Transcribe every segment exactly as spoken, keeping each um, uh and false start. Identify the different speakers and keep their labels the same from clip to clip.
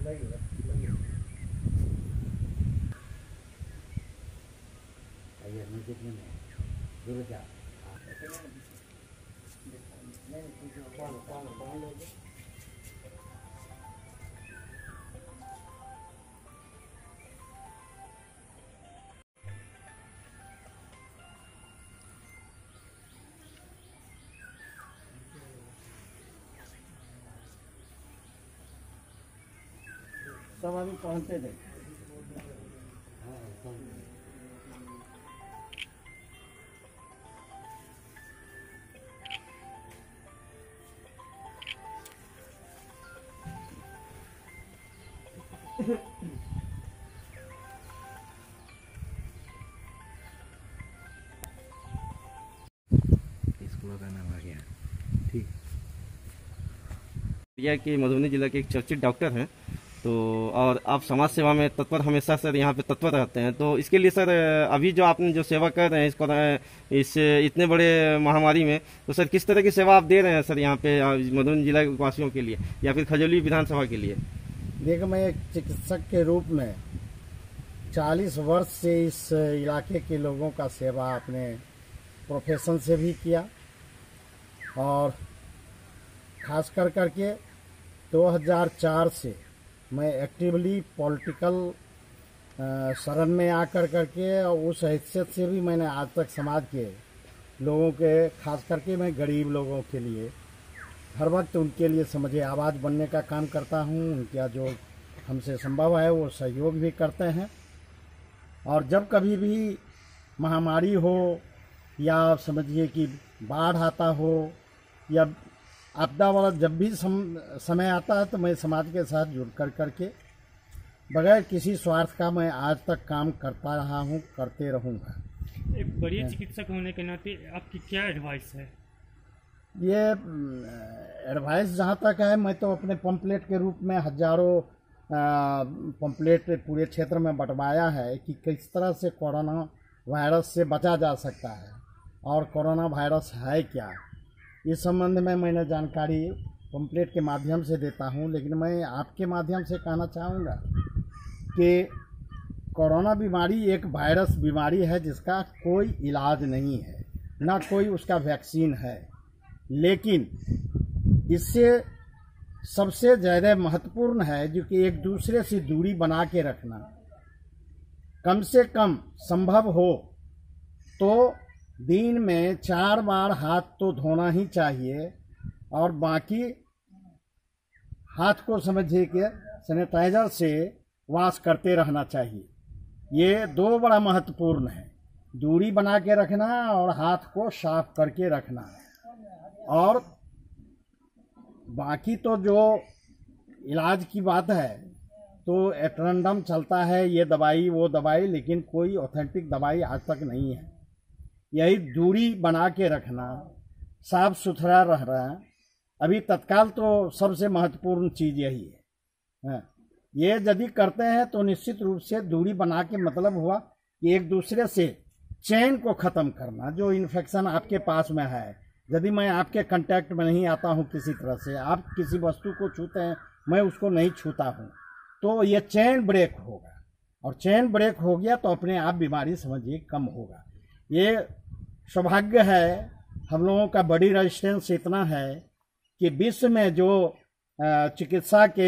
Speaker 1: सब अभी पहुँचे थे।
Speaker 2: स्कूल का नाम आ गया। ठीक। यह कि मधुबनी जिला के एक चर्चित डॉक्टर हैं, तो और आप समाज सेवा में तत्पर हमेशा सर यहाँ पे तत्पर रहते हैं, तो इसके लिए सर अभी जो आपने जो सेवा कर रहे हैं इसको इस इतने बड़े महामारी में, तो सर किस तरह की सेवा आप दे रहे हैं सर यहाँ पे मधुबनी जिला के वासियों के लिए या फिर खजौली विधानसभा के लिए?
Speaker 1: देखो, मैं एक चिकित्सक के रूप में चालीस वर्ष से इस इलाके के लोगों का सेवा अपने प्रोफेशन से भी किया, और खास कर करके दो हज़ार चार से मैं एक्टिवली पॉलिटिकल शरण में आकर करके और उस हैसियत से भी मैंने आज तक समाज के लोगों के, खास करके मैं गरीब लोगों के लिए हर वक्त उनके लिए समझे आवाज़ बनने का काम करता हूँ। उनका जो हमसे संभव है वो सहयोग भी करते हैं, और जब कभी भी महामारी हो या समझिए कि बाढ़ आता हो या आपदा वाला जब भी सम, समय आता है, तो मैं समाज के साथ जुड़ कर करके बगैर किसी स्वार्थ का मैं आज तक काम करता रहा हूँ, करते रहूँगा।
Speaker 3: एक बड़ी चिकित्सक होने के नाते आपकी क्या एडवाइस है?
Speaker 1: ये एडवाइस जहाँ तक है, मैं तो अपने पंपलेट के रूप में हजारों पंपलेट पूरे क्षेत्र में बंटवाया है कि किस तरह से कोरोना वायरस से बचा जा सकता है और कोरोना वायरस है क्या, इस संबंध में मैंने जानकारी पंपलेट के माध्यम से देता हूं। लेकिन मैं आपके माध्यम से कहना चाहूँगा कि कोरोना बीमारी एक वायरस बीमारी है जिसका कोई इलाज नहीं है, ना कोई उसका वैक्सीन है, लेकिन इससे सबसे ज़्यादा महत्वपूर्ण है जो कि एक दूसरे से दूरी बना के रखना, कम से कम संभव हो तो दिन में चार बार हाथ तो धोना ही चाहिए, और बाकी हाथ को समझिए कि सैनिटाइजर से वॉश करते रहना चाहिए। ये दो बड़ा महत्वपूर्ण है, दूरी बना के रखना और हाथ को साफ करके रखना। और बाकी तो जो इलाज की बात है तो एटरंडम चलता है, ये दवाई वो दवाई, लेकिन कोई ऑथेंटिक दवाई आज तक नहीं है। यही दूरी बना के रखना, साफ सुथरा रहना, अभी तत्काल तो सबसे महत्वपूर्ण चीज़ यही है। ये यदि करते हैं तो निश्चित रूप से दूरी बना के मतलब हुआ कि एक दूसरे से चेन को ख़त्म करना। जो इन्फेक्शन आपके पास में है, यदि मैं आपके कांटेक्ट में नहीं आता हूं किसी तरह से, आप किसी वस्तु को छूते हैं, मैं उसको नहीं छूता हूं, तो ये चेन ब्रेक होगा, और चेन ब्रेक हो गया तो अपने आप बीमारी समझिए कम होगा। ये सौभाग्य है हम लोगों का, बड़ी रेजिस्टेंस इतना है कि विश्व में जो चिकित्सा के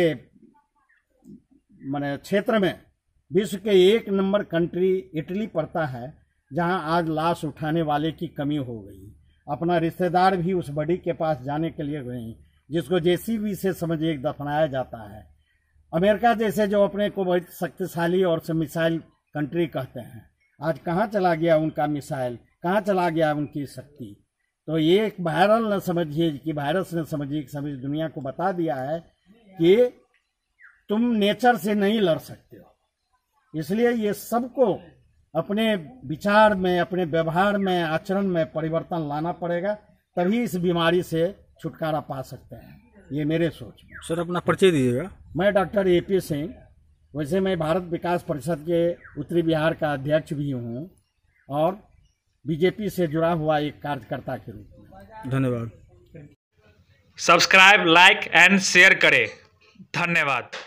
Speaker 1: माने क्षेत्र में विश्व के एक नंबर कंट्री इटली पड़ता है, जहां आज लाश उठाने वाले की कमी हो गई। अपना रिश्तेदार भी उस बॉडी के पास जाने के लिए गए, जिसको जेसीबी से समझिए दफनाया जाता है। अमेरिका जैसे जो अपने को बहुत शक्तिशाली और मिसाइल कंट्री कहते हैं, आज कहाँ चला गया उनका मिसाइल, कहाँ चला गया उनकी शक्ति। तो ये एक वायरल न समझिए कि वायरस ने समझिए समझ दुनिया को बता दिया है कि तुम नेचर से नहीं लड़ सकते हो। इसलिए ये सबको अपने विचार में, अपने व्यवहार में, आचरण में परिवर्तन लाना पड़ेगा, तभी इस बीमारी से छुटकारा पा सकते हैं। ये मेरे सोच में।
Speaker 4: सर अपना परिचय दीजिएगा।
Speaker 1: मैं डॉक्टर ए पी सिंह, वैसे मैं भारत विकास परिषद के उत्तरी बिहार का अध्यक्ष भी हूँ और बीजेपी से जुड़ा हुआ एक कार्यकर्ता के रूप में।
Speaker 4: धन्यवाद।
Speaker 5: सब्सक्राइब, लाइक एंड शेयर करें। धन्यवाद।